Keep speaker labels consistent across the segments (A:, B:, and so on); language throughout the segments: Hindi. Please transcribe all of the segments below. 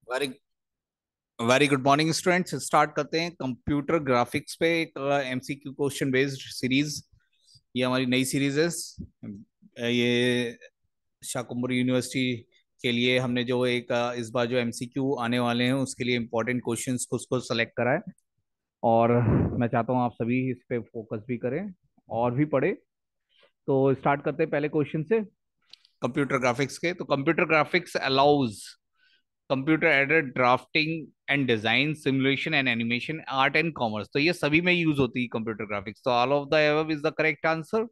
A: Very very good morning students. Start करते हैं कंप्यूटर ग्राफिक्स पे एक एमसीक्यू क्वेश्चन बेस्ड सीरीज। ये हमारी नई सीरीज है। ये शाकुम्भर यूनिवर्सिटी के लिए हमने जो एक इस बार जो एमसीक्यू आने वाले हैं उसके लिए इंपॉर्टेंट क्वेश्चंस को उसको सेलेक्ट करा है। और मैं चाहता हूँ आप सभी इस पे फोकस भी करें और भी पढ़े। तो स्टार्ट करते हैं पहले क्वेश्चन से कंप्यूटर ग्राफिक्स के। तो computer graphics allows computer aided drafting and design simulation and animation art and commerce. तो ये सभी में यूज होती है कंप्यूटर ग्राफिक्स। तो all of the above is the correct answer.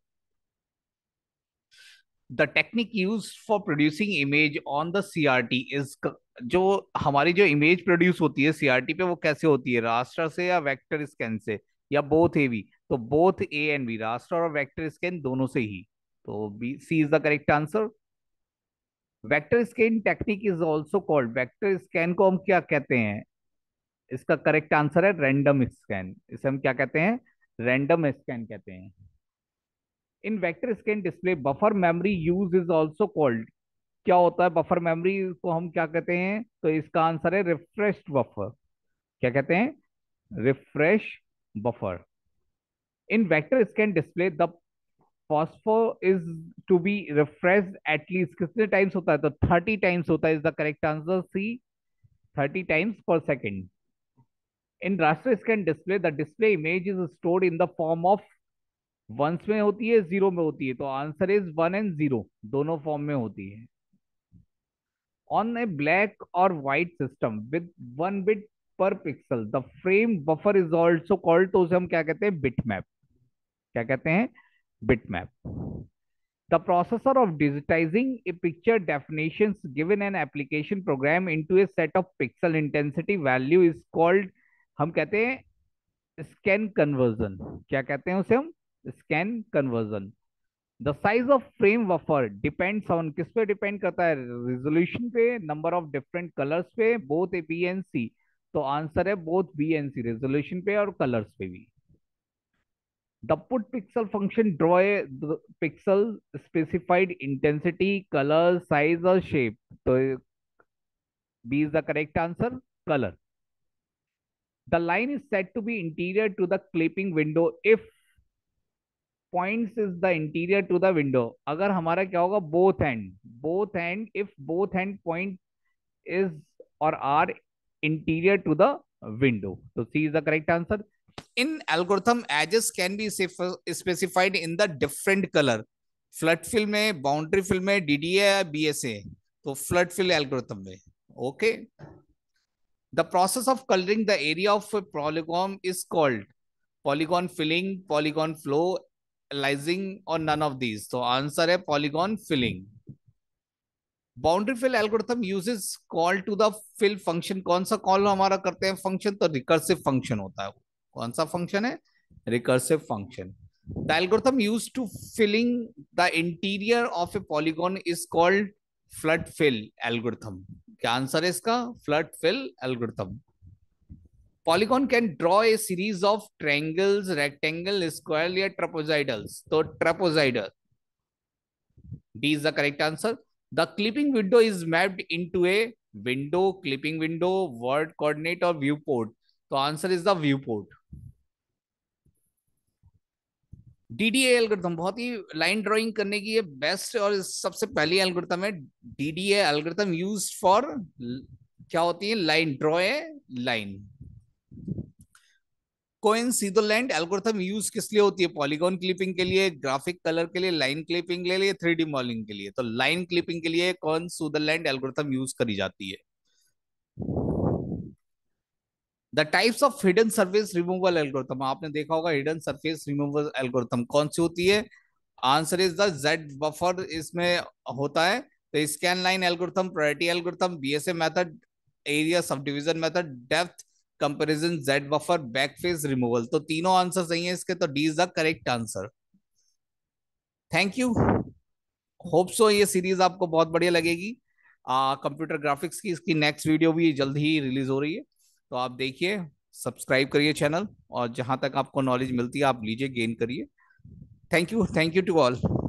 A: The technique use for producing image on the CRT is, जो हमारी जो इमेज प्रोड्यूस होती है सीआरटी पे वो कैसे होती है, रास्टर से या वेक्टर स्कैन से या बोथ ए बी। तो both A and B, raster और वेक्टर स्कैन दोनों से ही। तो B C is the correct answer. Vector scan technique is also called, vector scan को हम क्या कहते हैं? इसका करेक्ट आंसर है रैंडम स्कैन। इसे हम क्या कहते हैं? रैंडम स्कैन कहते हैं। In vector scan display buffer memory use is also called, क्या होता है बफर मेमोरी को हम क्या कहते हैं? तो इसका आंसर है रिफ्रेश बफर। क्या कहते हैं? Refresh buffer. In vector scan display the phosphor is to be refresh at least कितने टाइम्स होता है? तो 30 टाइम्स होता है। Is the correct answer C, 30 times per second. In raster scan display the display image is stored in the form of, ones में होती है जीरो में होती है? तो answer is one and zero, दोनों फॉर्म में होती है। ऑन ए ब्लैक और white system with 1 bit per pixel the frame buffer is also called, तो उसे हम क्या कहते हैं? बिटमैप। क्या कहते हैं? Bitmap. The processor of digitising a picture definitions given an application program into a set of pixel intensity value is called, हम कहते हैं स्कैन कन्वर्जन। क्या कहते हैं उसे हम? Scan conversion. The size of frame buffer depends on, किस पे डिपेंड करता है? रेजोल्यूशन पे, नंबर ऑफ डिफरेंट कलर्स पे, both A B and C. तो आंसर है both B and C, resolution पे और कलर्स पे भी। The put pixel function draw a pixel specified intensity colour size और शेप। तो B is the correct answer, colour. The line is set to be interior to the clipping window if points is the interior to the window. अगर हमारा क्या होगा? Both end, both end, if both end point is और are interior to the window. तो C is the correct answer. In algorithm edges can be specified in the different colour, flood fill में, बाउंड्री फिल में, डीडीए या बीएसए। तो फ्लड फिल एल्गोरिथम में। Okay. The process of colouring the area of polygon is called polygon filling, polygon flow, aliasing और नन ऑफ दीज। तो आंसर है polygon filling. Boundary fill algorithm uses call to the fill function, कौन सा कॉल हमारा करते हैं फंक्शन? तो रिकर्सिव फंक्शन होता है वो। कौन सा फंक्शन है? Recursive function. The algorithm use to filling the interior of a polygon is called flood fill algorithm. क्या आंसर है इसका? Flood fill algorithm. Polygon can draw a series of triangles, rectangle, square या trapezoidals. तो trapezoidal. D is the correct answer. The clipping window is mapped into a window, clipping window, word coordinate और viewport. तो answer is the viewport. DDA algorithm बहुत ही लाइन ड्राइंग करने की ये बेस्ट और सबसे पहली एल्गोरिथम है। डीडीए एल्गोरिथम यूज्ड फॉर, क्या होती है? Line, draw a line. Coincident algorithm use किस लिए होती है? पॉलीगॉन क्लिपिंग के लिए, ग्राफिक कलर के लिए, लाइन क्लिपिंग के लिए, 3D मॉडलिंग के लिए। तो लाइन क्लिपिंग के लिए कोइंसिडेंट एल्गोरिथम यूज करी जाती है। The types of hidden surface removal algorithm, आपने देखा होगा हिडन सरफेस रिमूवल एल्गोरिथम कौन सी होती है? Answer is the Z buffer इसमें होता है। तो scan line algorithm, priority algorithm, BSA method, area subdivision method, depth comparison, Z buffer, back face removal. तो तीनों आंसर सही है इसके। तो D is the correct answer. Thank you. Hope so ये सीरीज आपको बहुत बढ़िया लगेगी। कंप्यूटर ग्राफिक्स की इसकी नेक्स्ट वीडियो भी जल्द ही रिलीज हो रही है। तो आप देखिए, सब्सक्राइब करिए चैनल, और जहां तक आपको नॉलेज मिलती है आप लीजिए, गेन करिए। Thank you to all.